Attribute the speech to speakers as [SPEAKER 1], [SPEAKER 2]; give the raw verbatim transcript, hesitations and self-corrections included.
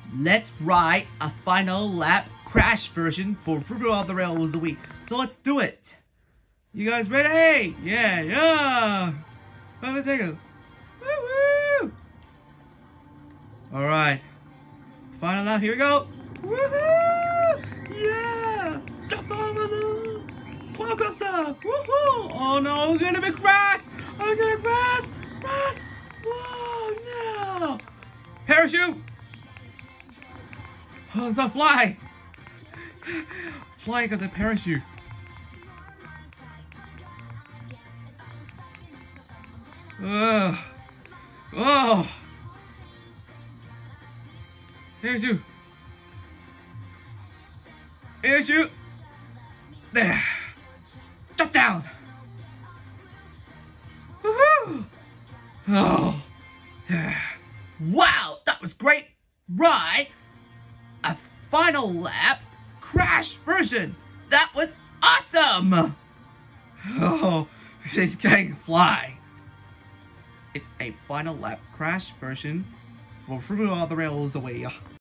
[SPEAKER 1] let's ride a final lap crash version for Thrillville on the Rails a week. So let's do it. You guys ready? Yeah, yeah. Let me take it. Woo woo. All right. Final lap. Here we go. Woohoo! Yeah. Jump over the roller coaster. Woohoo! Oh no, we're gonna be crash. I'm gonna crash. Crash. Whoa, no. Parachute. Oh, it's not fly. Flying on the parachute. Ugh. Oh. Parachute. Parachute. There. Drop down. Woohoo. Oh. Yeah. Wow, that was great. Right. A final lap crash version. That was awesome. Oh, she's going to fly. It's a final lap crash version for Thrillville on the Rails away.